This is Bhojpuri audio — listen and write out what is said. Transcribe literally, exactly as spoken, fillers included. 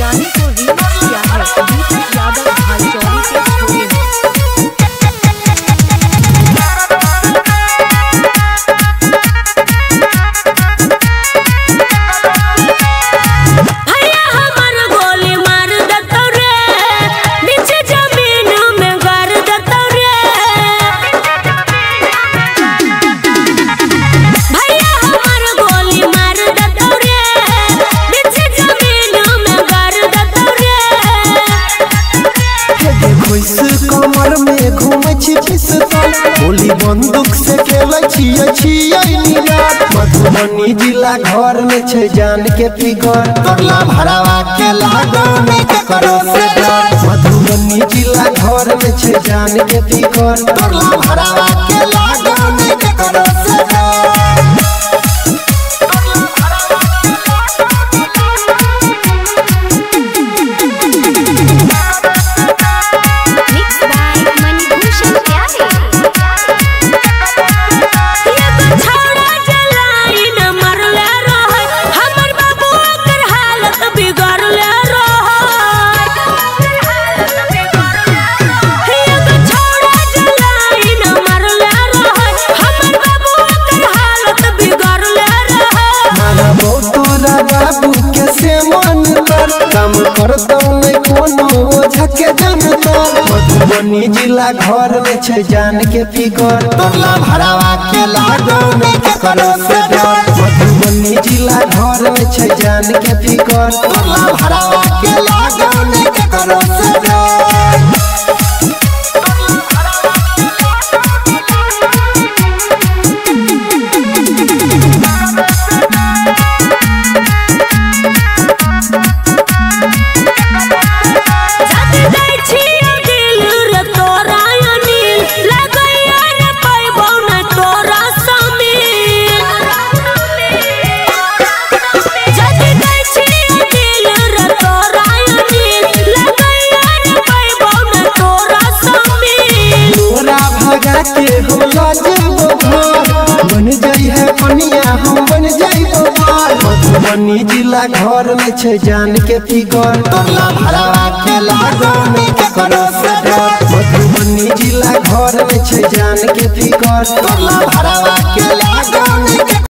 गाने को रीमिक्स किया है दीपक यादव भाईचौरी के छोरे ने। कमर में घूमे छी पिस्तौल गोली बंदूक से खेले छियै छियै निरात। मधुबनी जिला घर में छे जान के फिगर तोरला भरावा के लागो में करो से डर। मधुबनी जिला घर में छे जान के फिगर तोरला भरावा के लागो में करो से डर। बाबू के से मन कर काम करता नहीं कोनो ओझा के जनतर। मधुबनी जिला घर में छे जान के फिगर तोरला भरावा के लागो में करो से डर। मधुबनी जिला घर में छे जान के फिगर तोरला भरावा के लागो में करो से डर। के होला जेबो घर बन जाई है कनिया हम बन जाइबो बार। मधुबनी जिला घर में छे जान के फिगर तोरला भरावा के लागो में करो से डर। मधुबनी जिला घर में छे जान के फिगर तोरला भरावा के लागो